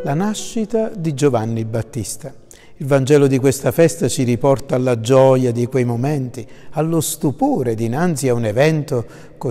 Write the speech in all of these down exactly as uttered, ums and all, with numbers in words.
la nascita di Giovanni Battista. Il Vangelo di questa festa ci riporta alla gioia di quei momenti, allo stupore dinanzi a un evento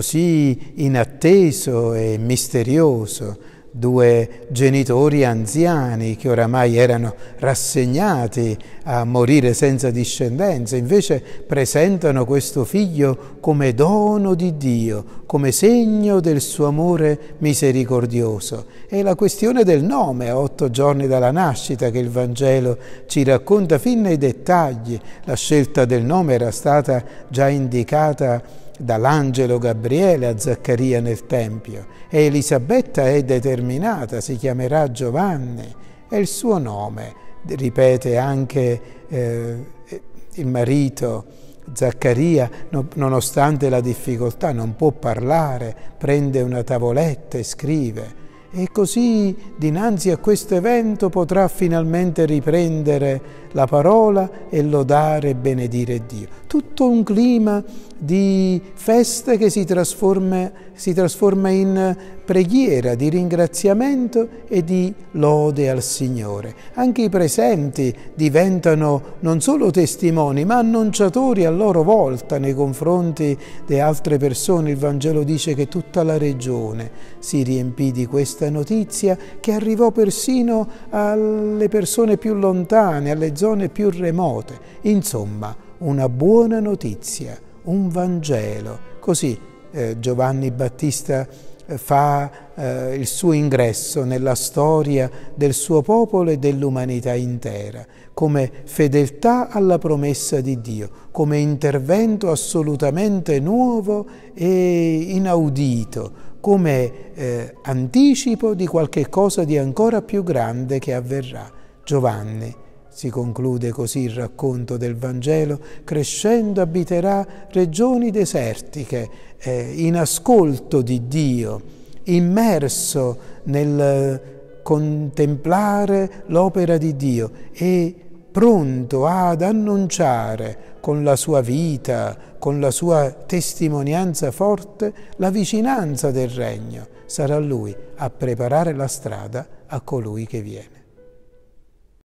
così inatteso e misterioso. Due genitori anziani che oramai erano rassegnati a morire senza discendenza, invece presentano questo figlio come dono di Dio, come segno del suo amore misericordioso. È la questione del nome, a otto giorni dalla nascita, che il Vangelo ci racconta fin nei dettagli. La scelta del nome era stata già indicata dall'angelo Gabriele a Zaccaria nel Tempio, e Elisabetta è determinata, si chiamerà Giovanni, è il suo nome, ripete anche eh, il marito Zaccaria, no, nonostante la difficoltà, non può parlare, prende una tavoletta e scrive. E così dinanzi a questo evento potrà finalmente riprendere la parola e lodare e benedire Dio. Tutto un clima di festa che si trasforma, si trasforma in preghiera, di ringraziamento e di lode al Signore. Anche i presenti diventano non solo testimoni, ma annunciatori a loro volta nei confronti di altre persone. Il Vangelo dice che tutta la regione si riempì di questa notizia, che arrivò persino alle persone più lontane, alle zone più remote. Insomma, una buona notizia, un Vangelo. Così eh, Giovanni Battista eh, fa eh, il suo ingresso nella storia del suo popolo e dell'umanità intera, come fedeltà alla promessa di Dio, come intervento assolutamente nuovo e inaudito, come eh, anticipo di qualche cosa di ancora più grande che avverrà. Giovanni, si conclude così il racconto del Vangelo, crescendo abiterà regioni desertiche, eh, in ascolto di Dio, immerso nel contemplare l'opera di Dio e pronto ad annunciare con la sua vita, con la sua testimonianza forte, la vicinanza del Regno. Sarà Lui a preparare la strada a colui che viene.